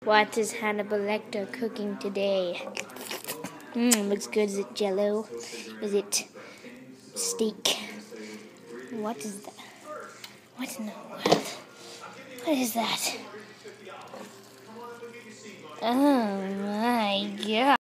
What is Hannibal Lecter cooking today? Looks good. Is it jello? Is it steak? What is that? What in the world? What is that? Oh my God.